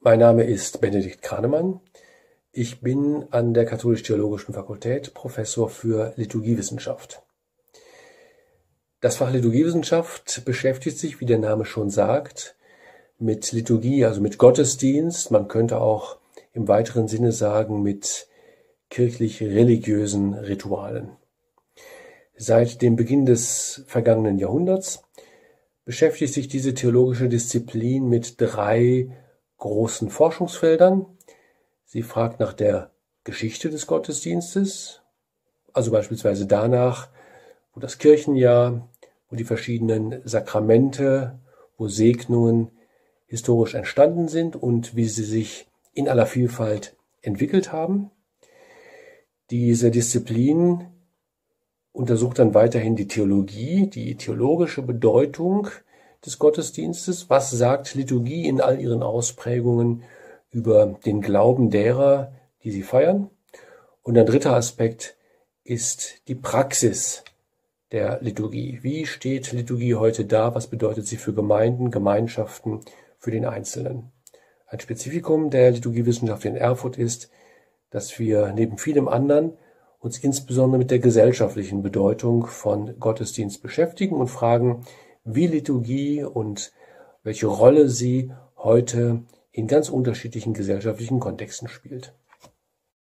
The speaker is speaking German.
Mein Name ist Benedikt Kranemann. Ich bin an der Katholisch-Theologischen Fakultät Professor für Liturgiewissenschaft. Das Fach Liturgiewissenschaft beschäftigt sich, wie der Name schon sagt, mit Liturgie, also mit Gottesdienst. Man könnte auch im weiteren Sinne sagen, mit kirchlich-religiösen Ritualen. Seit dem Beginn des vergangenen Jahrhunderts beschäftigt sich diese theologische Disziplin mit 3 großen Forschungsfeldern. Sie fragt nach der Geschichte des Gottesdienstes, also beispielsweise danach, wo das Kirchenjahr, wo die verschiedenen Sakramente, wo Segnungen historisch entstanden sind und wie sie sich in aller Vielfalt entwickelt haben. Diese Disziplin untersucht dann weiterhin die Theologie, die theologische Bedeutung des Gottesdienstes. Was sagt Liturgie in all ihren Ausprägungen über den Glauben derer, die sie feiern? Und ein dritter Aspekt ist die Praxis der Liturgie. Wie steht Liturgie heute da? Was bedeutet sie für Gemeinden, Gemeinschaften, für den Einzelnen? Ein Spezifikum der Liturgiewissenschaft in Erfurt ist, dass wir neben vielem anderen uns insbesondere mit der gesellschaftlichen Bedeutung von Gottesdienst beschäftigen und fragen, wie Liturgie und welche Rolle sie heute in ganz unterschiedlichen gesellschaftlichen Kontexten spielt.